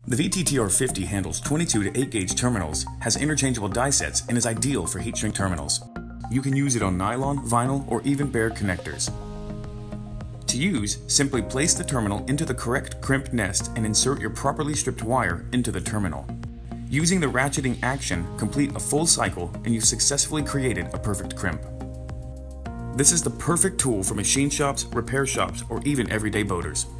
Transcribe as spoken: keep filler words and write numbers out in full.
The V T T R fifty handles twenty-two to eight gauge terminals, has interchangeable die sets, and is ideal for heat shrink terminals. You can use it on nylon, vinyl, or even bare connectors. To use, simply place the terminal into the correct crimp nest and insert your properly stripped wire into the terminal. Using the ratcheting action, complete a full cycle and you've successfully created a perfect crimp. This is the perfect tool for machine shops, repair shops, or even everyday boaters.